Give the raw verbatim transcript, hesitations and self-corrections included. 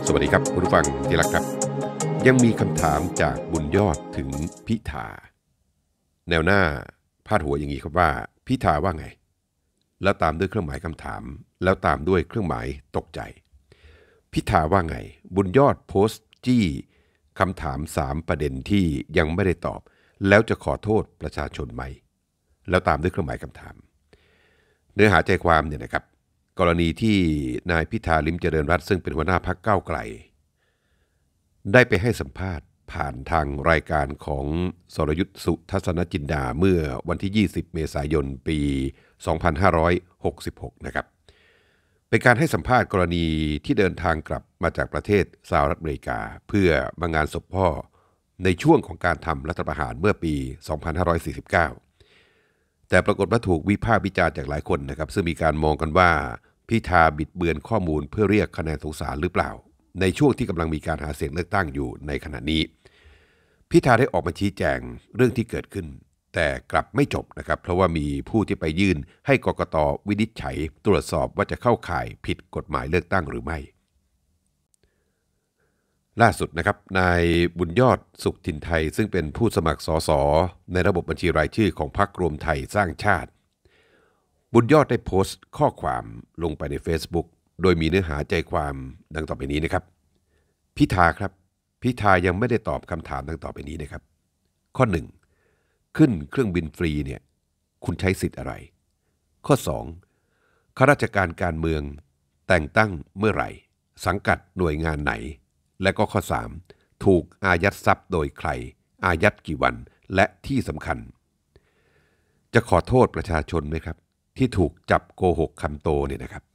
สวัสดีครับคุณผู้ฟังที่รักครับยังมีคำถามจากบุญยอดถึงพิธาแนวหน้าพาดหัวอย่างนี้ครับว่าพิธาว่าไงแล้วตามด้วยเครื่องหมายคำถามแล้วตามด้วยเครื่องหมายตกใจพิธาว่าไงบุญยอดโพสต์จี้คำถามสามประเด็นที่ยังไม่ได้ตอบแล้วจะขอโทษประชาชนไหมแล้วตามด้วยเครื่องหมายคำถามเนื้อหาใจความเนี่ยนะครับกรณีที่นายพิธาลิ้มเจริญรัตน์ซึ่งเป็นหัวหน้าพรรคก้าวไกลได้ไปให้สัมภาษณ์ผ่านทางรายการของสรยุทธสุทัศนจินดาเมื่อวันที่ยี่สิบเมษายนปีสองพันห้าร้อยหกสิบหกนะครับเป็นการให้สัมภาษณ์กรณีที่เดินทางกลับมาจากประเทศสหรัฐอเมริกาเพื่อมางานศพพ่อในช่วงของการทำรัฐประหารเมื่อปีสองพันห้าร้อยสี่สิบเก้าแต่ปรากฏว่าถูกวิพากษ์วิจารณ์จากหลายคนนะครับซึ่งมีการมองกันว่าพิธาบิดเบือนข้อมูลเพื่อเรียกคะแนนสงสารหรือเปล่าในช่วงที่กำลังมีการหาเสียงเลือกตั้งอยู่ในขณะนี้พิธาได้ออกมาชี้แจงเรื่องที่เกิดขึ้นแต่กลับไม่จบนะครับเพราะว่ามีผู้ที่ไปยื่นให้กกต.วินิจฉัยตรวจสอบว่าจะเข้าข่ายผิดกฎหมายเลือกตั้งหรือไม่ล่าสุดนะครับนายบุญยอดสุขถิ่นไทยซึ่งเป็นผู้สมัครสสในระบบบัญชีรายชื่อของพรรครวมไทยสร้างชาติบุญยอดได้โพสต์ข้อความลงไปใน Facebook โดยมีเนื้อหาใจความดังต่อไปนี้นะครับพิธาครับพิธายังไม่ได้ตอบคำถามดังต่อไปนี้นะครับข้อหนึ่งขึ้นเครื่องบินฟรีเนี่ยคุณใช้สิทธิ์อะไรข้อสองข้าราชการการเมืองแต่งตั้งเมื่อไหร่สังกัดหน่วยงานไหนและก็ข้อสามถูกอายัดทรัพย์โดยใครอายัดกี่วันและที่สำคัญจะขอโทษประชาชนไหมครับที่ถูกจับโกหกคำโตเนี่ยนะครับ